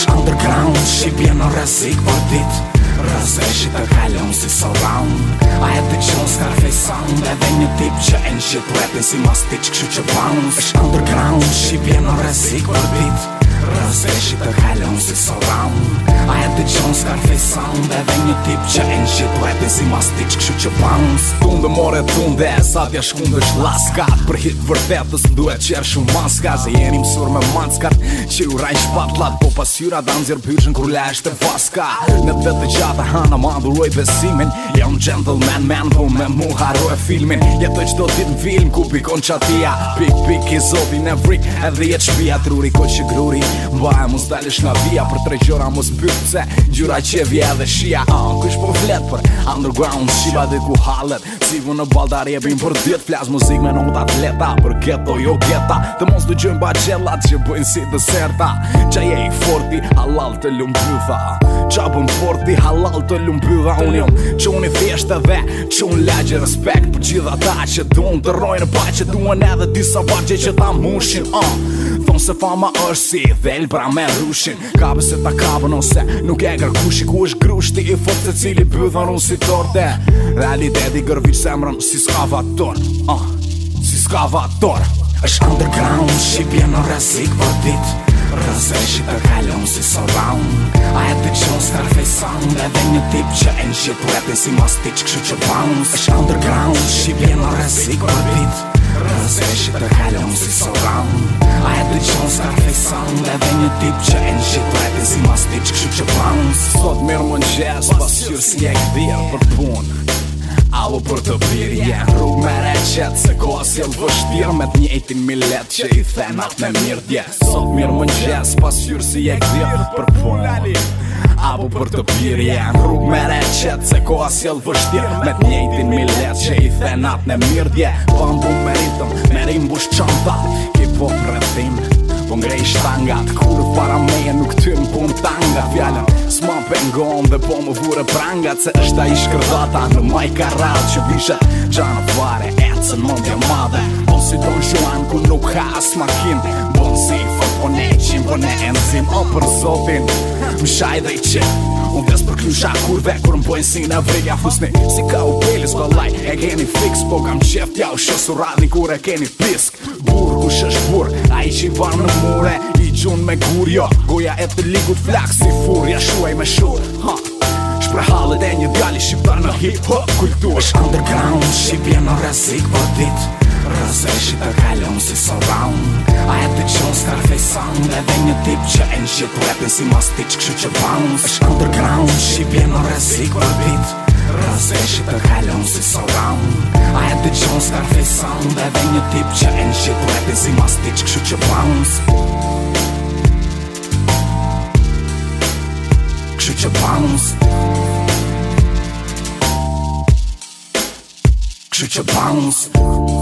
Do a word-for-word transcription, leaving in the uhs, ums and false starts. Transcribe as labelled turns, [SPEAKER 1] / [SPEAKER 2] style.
[SPEAKER 1] është underground, shqipje në rrezik për dit. Rëzeshi të kalon si surround. A e të qonë Scarface sound. Edhe një tip që e në shit rapin si mastic, kështu që bounce. është underground, shqipje në rrezik për dit. Rëzeshi të kalon si surround. A e të qonë Scarface sound. Edhe një tip që e në shit rapin si mastic, kështu që bounce.
[SPEAKER 2] Tunde more tunde, sa t'ja shkundë është laskat. Për hit vërtetës nduhet qerë shumë maska. Se jeni mësur me manskat që u rajnë shpatlat. Po pasyra da nëzirë pyrshën kur le është e vaska. Në të vetë gjata hana ma dhuroj besimin. Jam gentleman man, po me mu haroj filmin. Jetoj qdo dit në film ku pikon qatia. Pik pik i zotin e vrik edhe jet shpia. Truri ko që gruri mbaje mus dalish nga via. Për tre gjora mus pyt pse gjura qevje edhe shia. ah, Kush po flet për underground shiba dhe ku halet. Sivu në baldar jebim për dit. Flas muzik me not atleta për ghetto jo geta. Të mos dë gjojnë bagellat që bëjnë si deserta. Qa je i forti halal të lumbydha. Qa bën forti halal të lumbydha. Unë jom që unë i thjesht edhe që unë legje respekt për gjitha ta që duon të rojnë pa që duon edhe disa bagje që ta mushin. uh. Thonë se fama është si dhel pra me rushin. Kabe se ta kabën ose nuk e kërkushi. Ku është grushti i fort se cili bydhën unë si torte. Realiteti gërviq semrën si skavator. uh. Si skavator.
[SPEAKER 1] është underground, shqipje në rrezik për dit. Rëzeshi të kalon si surround. A e të qonë Scarface sound. Edhe një tip që e në shit rapin si mastic, kështu që bounce. është underground, shqipje në rrezik për dit. Rëzeshi të kalon si surround. A e të qonë Scarface sound. Edhe një tip që e në shit rapin si mastic, kështu që bounce.
[SPEAKER 2] Sot mirë më njës, pas qyrë si e këdhirë për pun. Alo për të birë jen rrug me reqet. Se koha si jelë vështirë me t'njejtin millet që i thenat me mirë dje. Sot mirë më njës, pas qyrë si e këdhirë për pun. Abo për të birë jen rrug me reqet. Se koha si jelë vështirë me t'njejtin millet që i thenat me mirë dje. Bambu me ritëm, me rim bush qantat. Hip-hop rrethim, po ngrej shtangat. Kur para meje nuk tym po më tanga. Fjallën s'ma pengon dhe po më vure prangat. Se është a i shkërdata në maj karat. Që vishe gjanë fare, ecën mondje madhe. Po si Don Juan ku nuk ha as makin. Bon si fët po ne qim po ne enzim. O për zotin, më shaj dhe i qim. Unë des për klusha kurve kur m'bojnë si në vrigja. Fusni si ka u peli s'ko laj e keni fix. Po kam qeft ja u shësu radni kur e keni pisk. Bur kush është bur, a i që i varë në mure. I gjun me gurjo, goja e të ligut flak si furja shuaj me shur. Ha, shpre halët e një djalli shqiptar në hip-hop kultur.
[SPEAKER 1] është underground, shqipje në rrezik për dit. Rëzeshi të kalon si surround. A e të qonë Scarface sound. Edhe një tip që e në shit rapin si mastic, kështu që bounce. është underground, shqipje në rrezik për dit. Rëzeshi të kalon si surround. A e të qonë Scarface sound. Edhe një tip që e në shit rapin si mastic, kështu që bounce. Kështu që bounce. Kështu që bounce.